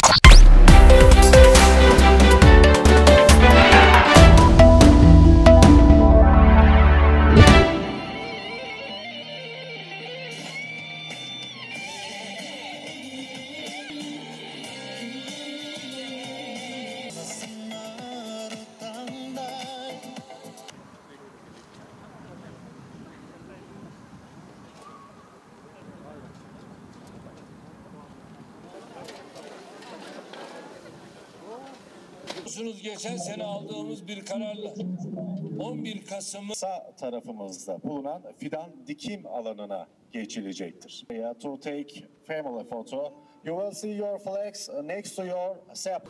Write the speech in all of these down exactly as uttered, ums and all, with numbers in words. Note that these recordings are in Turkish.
Geçen sene aldığımız bir kararla on bir Kasım'ı sağ tarafımızda bulunan fidan dikim alanına geçilecektir. To take family photo, you will see your flags next to your sap.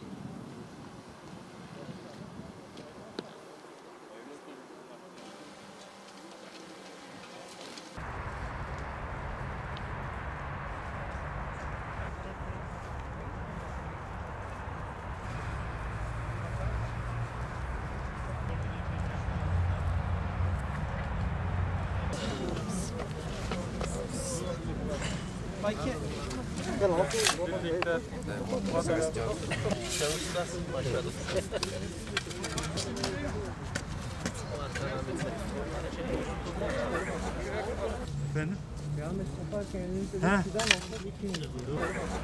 Efendim? Yanlış yaparken elinizde bir fidan olsa dikmeyin diyor.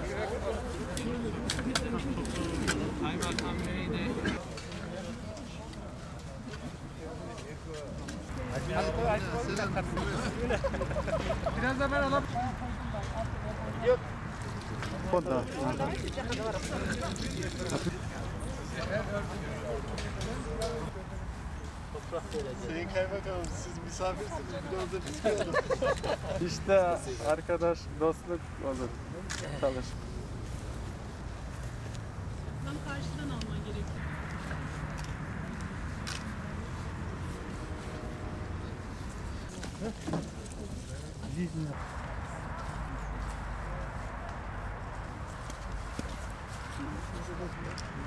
Kaymakam Bey de Biraz da ben alayım. Yok. O da. Sayın Kaymakamım, siz misafirsiniz, bir de orada biz kalalım. İşte arkadaş, dostluk olur. Çalış. Tam karşıdan alman gerekiyor. Hı?